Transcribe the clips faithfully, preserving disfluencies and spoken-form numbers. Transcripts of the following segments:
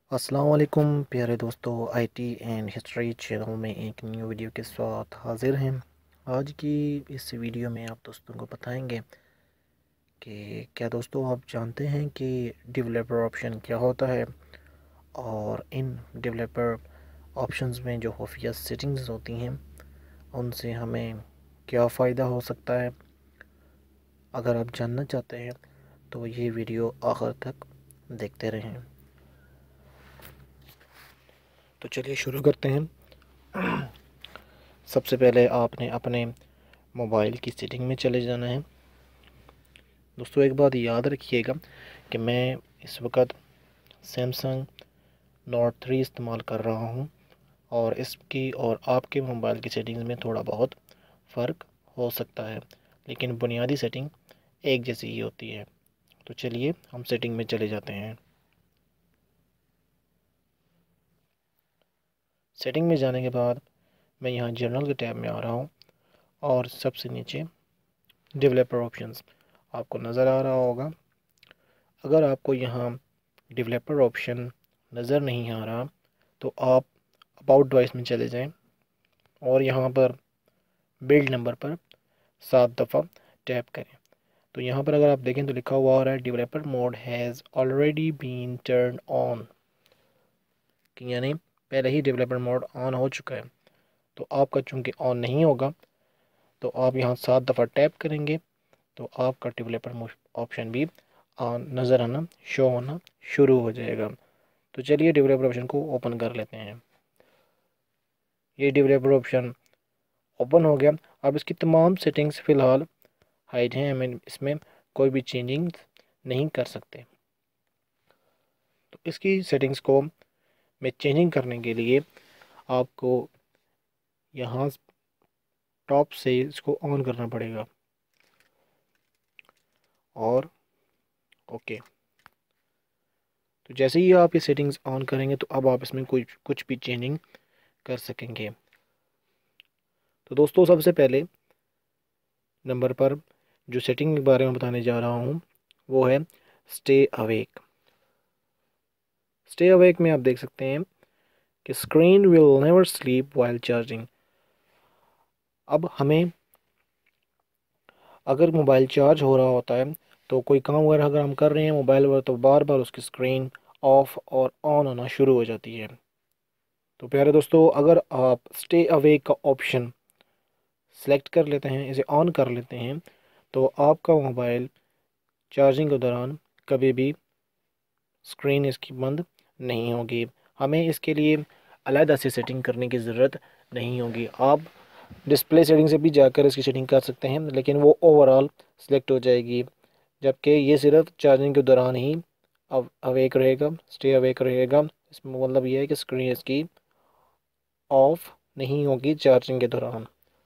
अस्सलाम-ओ-अलैकुम प्यारे दोस्तों, IT and history channel में एक न्यू वीडियो के साथ हाजिर हैं। आज की इस वीडियो में आप दोस्तों को बताएंगे कि क्या दोस्तों आप जानते हैं कि डेवलपर ऑप्शन क्या होता है और इन डेवलपर ऑप्शंस में जो खुफिया सेटिंग्स होती हैं उनसे हमें क्या फ़ायदा हो सकता है। अगर आप जानना चाहते हैं तो ये वीडियो आखिर तक देखते रहें। तो चलिए शुरू करते हैं। सबसे पहले आपने अपने मोबाइल की सेटिंग में चले जाना है। दोस्तों एक बात याद रखिएगा कि मैं इस वक्त सैमसंग नोट थ्री इस्तेमाल कर रहा हूं और इसकी और आपके मोबाइल की सेटिंग्स में थोड़ा बहुत फ़र्क हो सकता है, लेकिन बुनियादी सेटिंग एक जैसी ही होती है। तो चलिए हम सेटिंग में चले जाते हैं। सेटिंग में जाने के बाद मैं यहाँ जनरल के टैब में आ रहा हूँ और सबसे नीचे डेवलपर ऑप्शंस आपको नज़र आ रहा होगा। अगर आपको यहाँ डेवलपर ऑप्शन नज़र नहीं आ रहा तो आप अबाउट डिवाइस में चले जाएं और यहाँ पर बिल्ड नंबर पर सात दफ़ा टैप करें। तो यहाँ पर अगर आप देखें तो लिखा हुआ आ रहा है developer mode has already been turn on, कि यानी पहले ही डेवलपर मोड ऑन हो चुका है। तो आपका चूँकि ऑन नहीं होगा तो आप यहाँ सात दफ़ा टैप करेंगे तो आपका डेवलपर ऑप्शन भी ऑन नज़र आना शो होना शुरू हो जाएगा। तो चलिए डेवलपर ऑप्शन को ओपन कर लेते हैं। ये डेवलपर ऑप्शन ओपन हो गया। अब इसकी तमाम सेटिंग्स फ़िलहाल हाइड हैं, हमें इसमें कोई भी चेंजिंग नहीं कर सकते। तो इसकी सेटिंग्स को में चेंजिंग करने के लिए आपको यहाँ टॉप से इसको ऑन करना पड़ेगा और ओके। तो जैसे ही आप ये सेटिंग्स ऑन करेंगे तो अब आप इसमें कुछ कुछ भी चेंजिंग कर सकेंगे। तो दोस्तों सबसे पहले नंबर पर जो सेटिंग के बारे में बताने जा रहा हूँ वो है स्टे अवेक। स्टे अवेक में आप देख सकते हैं कि screen will never sleep while charging. अब हमें अगर मोबाइल चार्ज हो रहा होता है तो कोई काम वगैरह अगर हम कर रहे हैं मोबाइल पर तो बार बार उसकी स्क्रीन ऑफ और ऑन होना शुरू हो जाती है। तो प्यारे दोस्तों अगर आप स्टे अवेक का ऑप्शन सेलेक्ट कर लेते हैं, इसे ऑन कर लेते हैं, तो आपका मोबाइल चार्जिंग के दौरान कभी भी स्क्रीन इसकी बंद नहीं होगी। हमें इसके लिए अलग से सेटिंग करने की ज़रूरत नहीं होगी। आप डिस्प्ले सेटिंग से भी जाकर इसकी सेटिंग कर सकते हैं, लेकिन वो ओवरऑल सिलेक्ट हो जाएगी, जबकि ये सिर्फ चार्जिंग के दौरान ही अवेक रहेगा, स्टे अवेक रहेगा। इसमें मतलब ये है कि स्क्रीन इसकी ऑफ नहीं होगी चार्जिंग के दौरान।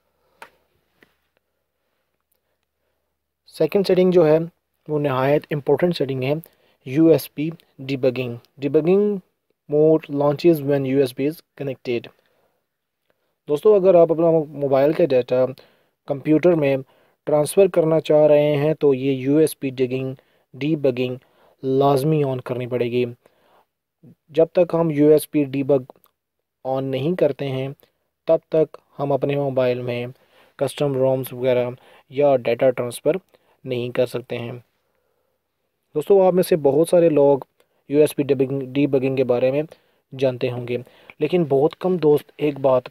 सेकंड सेटिंग जो है वो नहायत इम्पोर्टेंट सेटिंग है, U S B debugging. Debugging mode launches when U S B is connected. दोस्तों अगर आप अपना मोबाइल का डाटा कंप्यूटर में ट्रांसफ़र करना चाह रहे हैं तो ये U S B digging debugging लाजमी ऑन करनी पड़ेगी। जब तक हम U S B debug on नहीं करते हैं तब तक हम अपने मोबाइल में कस्टम रोम्स वगैरह या डाटा ट्रांसफ़र नहीं कर सकते हैं। दोस्तों आप में से बहुत सारे लोग U S B debugging debugging के बारे में जानते होंगे, लेकिन बहुत कम दोस्त एक बात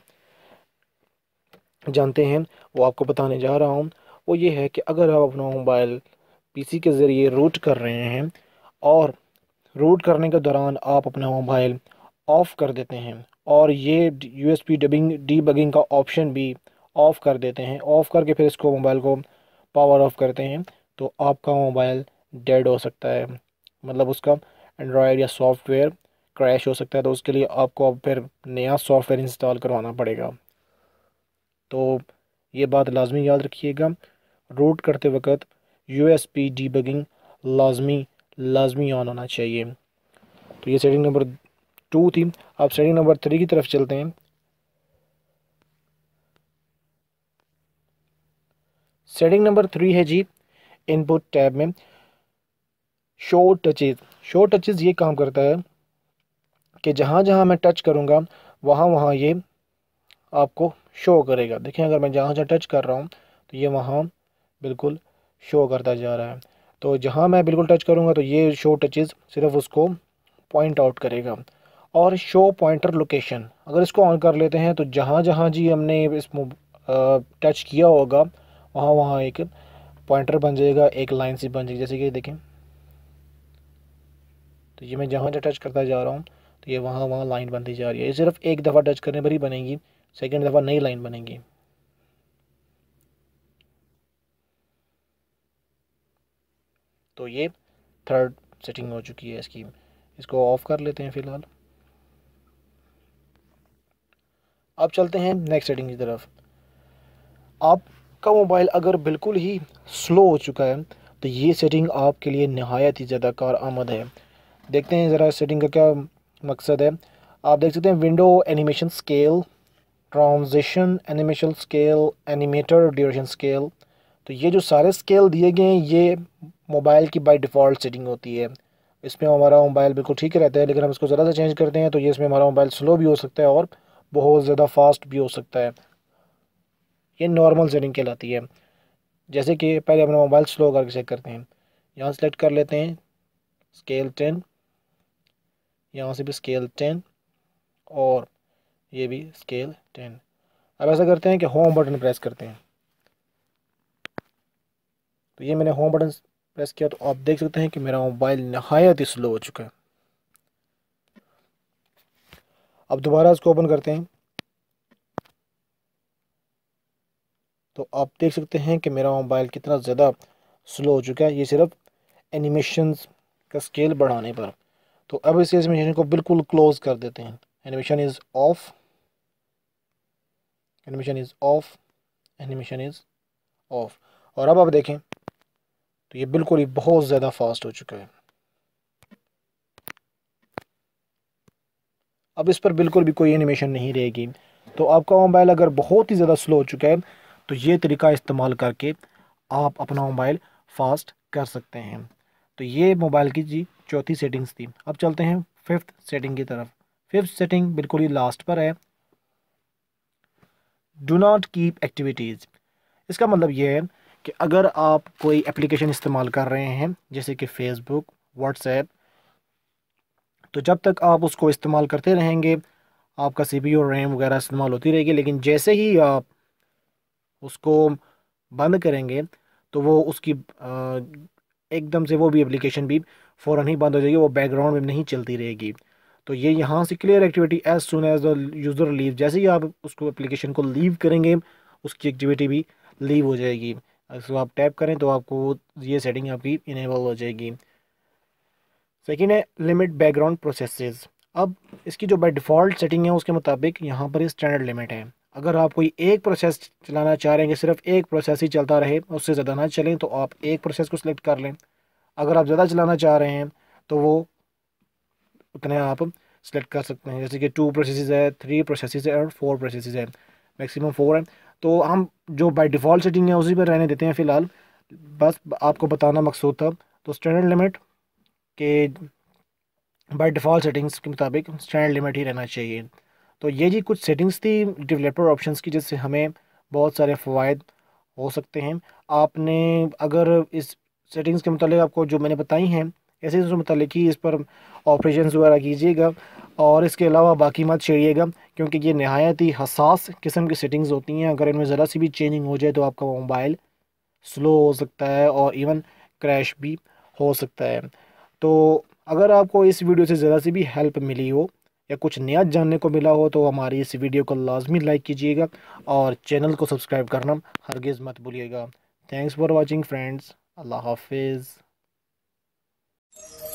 जानते हैं, वो आपको बताने जा रहा हूँ। वो ये है कि अगर आप अपना मोबाइल पीसी के ज़रिए रूट कर रहे हैं और रूट करने के दौरान आप अपना मोबाइल ऑफ़ कर देते हैं और ये U S B dubbing debugging का ऑप्शन भी ऑफ़ कर देते हैं, ऑफ़ करके फिर इसको मोबाइल को पावर ऑफ़ करते हैं, तो आपका मोबाइल डेड हो सकता है। मतलब उसका एंड्रॉयड या सॉफ्टवेयर क्रैश हो सकता है। तो उसके लिए आपको अब फिर नया सॉफ्टवेयर इंस्टॉल करवाना पड़ेगा। तो ये बात लाजमी याद रखिएगा, रूट करते वक्त यू एस बी डीबगिंग लाजमी लाजमी ऑन होना चाहिए। तो ये सेटिंग नंबर टू थी। अब सेटिंग नंबर थ्री की तरफ चलते हैं। सेटिंग नंबर थ्री है जी इनपुट टैब में शो टचेज। शो टचेज ये काम करता है कि जहाँ जहाँ मैं टच करूँगा वहाँ वहाँ ये आपको शो करेगा। देखें अगर मैं जहाँ जहाँ टच कर रहा हूँ तो ये वहाँ बिल्कुल शो करता जा रहा है। तो जहाँ मैं बिल्कुल टच करूँगा तो ये शो टचेज़ सिर्फ उसको पॉइंट आउट करेगा। और शो पॉइंटर लोकेशन अगर इसको ऑन कर लेते हैं तो जहाँ जहाँ जी हमने इस टच किया होगा वहाँ वहाँ एक पॉइंटर बन जाएगा, एक लाइन सी बन जाएगी। जैसे कि देखें तो ये मैं जहाँ जहाँ टच करता जा रहा हूँ तो ये वहाँ वहाँ लाइन बनती जा रही है। ये सिर्फ एक दफ़ा टच करने पर ही बनेगी, सेकेंड दफ़ा नई लाइन बनेगी। तो ये थर्ड सेटिंग हो चुकी है इसकी। इसको ऑफ कर लेते हैं फ़िलहाल। अब चलते हैं नेक्स्ट सेटिंग की तरफ। आपका मोबाइल अगर बिल्कुल ही स्लो हो चुका है तो ये सेटिंग आपके लिए नहायत ही ज़्यादा कारआमद है। देखते हैं ज़रा सेटिंग का क्या मकसद है। आप देख सकते हैं window animation scale, transition animation scale, animator duration scale. तो ये जो सारे स्केल दिए गए हैं ये मोबाइल की बाय डिफ़ॉल्ट सेटिंग होती है। इसमें हमारा मोबाइल बिल्कुल ठीक रहता है, लेकिन हम इसको ज़रा सा चेंज करते हैं तो ये इसमें हमारा मोबाइल स्लो भी हो सकता है और बहुत ज़्यादा फास्ट भी हो सकता है। ये नॉर्मल सेटिंग कहलाती है। जैसे कि पहले अपना मोबाइल स्लो करके चेक करते हैं। यहाँ सेलेक्ट कर लेते हैं स्केल टेन, यहाँ से भी स्केल टेन और ये भी स्केल टेन। अब ऐसा करते हैं कि होम बटन प्रेस करते हैं। तो ये मैंने होम बटन प्रेस किया तो आप देख सकते हैं कि मेरा मोबाइल नहायत ही स्लो हो चुका है। अब दोबारा इसको ओपन करते हैं तो आप देख सकते हैं कि मेरा मोबाइल कितना ज़्यादा स्लो हो चुका है, ये सिर्फ एनिमेशंस का स्केल बढ़ाने पर। तो अब इस एनिमेशन को बिल्कुल क्लोज कर देते हैं। Animation is off, animation is off, animation is off. और अब आप देखें तो ये बिल्कुल ही बहुत ज़्यादा फास्ट हो चुका है। अब इस पर बिल्कुल भी कोई एनिमेशन नहीं रहेगी। तो आपका मोबाइल अगर बहुत ही ज़्यादा स्लो हो चुका है तो ये तरीका इस्तेमाल करके आप अपना मोबाइल फास्ट कर सकते हैं। तो ये मोबाइल की जी चौथी सेटिंग्स थी। अब चलते हैं फिफ्थ सेटिंग की तरफ। फिफ्थ सेटिंग बिल्कुल ही लास्ट पर है, डू नॉट कीप एक्टिविटीज़। इसका मतलब ये है कि अगर आप कोई एप्लीकेशन इस्तेमाल कर रहे हैं जैसे कि फेसबुक, व्हाट्सएप, तो जब तक आप उसको इस्तेमाल करते रहेंगे आपका सी पी यू रैम वगैरह इस्तेमाल होती रहेगी। लेकिन जैसे ही आप उसको बंद करेंगे तो वो उसकी आ, एकदम से वो भी एप्लीकेशन भी फ़ौरन ही बंद हो जाएगी, वो बैकग्राउंड में नहीं चलती रहेगी। तो ये यहाँ से clear activity as soon as the user leave, जैसे ही आप उसको एप्लीकेशन को लीव करेंगे उसकी एक्टिविटी भी लीव हो जाएगी। अगर आप टैप करें तो आपको ये सेटिंग आपकी इनेबल हो जाएगी। सेकेंड है लिमिट बैकग्राउंड प्रोसेसेस। अब इसकी जो बाय डिफ़ॉल्ट सेटिंग है उसके मुताबिक यहाँ पर स्टैंडर्ड लिमिट है। अगर आप कोई एक प्रोसेस चलाना चाह रहे हैं कि सिर्फ एक प्रोसेस ही चलता रहे, उससे ज़्यादा ना चलें, तो आप एक प्रोसेस को सिलेक्ट कर लें। अगर आप ज़्यादा चलाना चाह रहे हैं तो वो उतने आप सेलेक्ट कर सकते हैं। जैसे कि टू प्रोसेसेस है, थ्री प्रोसेसेस है और फोर प्रोसेसेस है, मैक्सिमम फोर है। तो हम जो बाय डिफ़ॉल्ट सेटिंग है उसी पर रहने देते हैं फ़िलहाल, बस आपको बताना मकसूद था। तो स्टैंडर्ड लिमिट के बाय डिफ़ॉल्ट सेटिंग्स के मुताबिक स्टैंडर्ड लिमिट ही रहना चाहिए। तो ये जी कुछ सेटिंग्स थी डेवलपर ऑप्शंस की जिससे हमें बहुत सारे फ़वाइद हो सकते हैं। आपने अगर इस सेटिंग्स के मतलब आपको जो मैंने बताई हैं ऐसे उसके मतलब ही इस पर ऑपरेशन वगैरह कीजिएगा और इसके अलावा बाकी मत छेड़िएगा, क्योंकि ये नहायत ही हसास किस्म की सेटिंग्स होती हैं। अगर इनमें ज़रा सी भी चेंजिंग हो जाए तो आपका मोबाइल स्लो हो सकता है और इवन क्रैश भी हो सकता है। तो अगर आपको इस वीडियो से ज़रा सी भी हेल्प मिली हो या कुछ नया जानने को मिला हो तो हमारी इस वीडियो को लाजमी लाइक कीजिएगा और चैनल को सब्सक्राइब करना हरगिज़ मत भूलिएगा। Thanks for watching friends. अल्लाह हाफिज़।